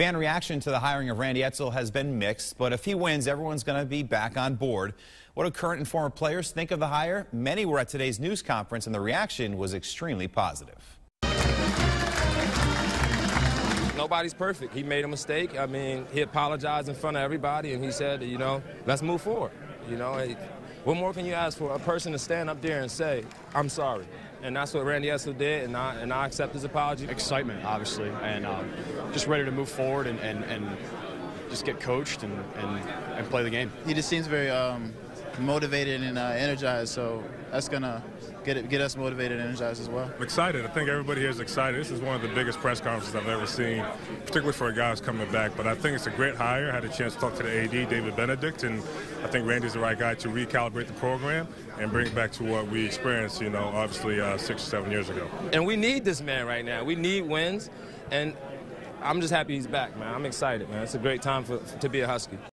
Fan reaction to the hiring of Randy Edsall has been mixed, but if he wins, everyone's going to be back on board. What do current and former players think of the hire? Many were at today's news conference, and the reaction was extremely positive. Nobody's perfect. He made a mistake. I mean, he apologized in front of everybody, and he said, you know, let's move forward. You know, what more can you ask for? A person to stand up there and say, I'm sorry. And that's what Randy Edsall did, and I accept his apology. Excitement, obviously, and just ready to move forward and just get coached and play the game. He just seems very motivated and energized, so that's going to get us motivated and energized as well. I'm excited. I think everybody here is excited. This is one of the biggest press conferences I've ever seen, particularly for a guy who's coming back. But I think it's a great hire. I had a chance to talk to the AD, David Benedict, and I think Randy's the right guy to recalibrate the program and bring it back to what we experienced, you know, obviously 6 or 7 years ago. And we need this man right now. We need wins, and I'm just happy he's back, man. I'm excited, man. It's a great time to be a Husky.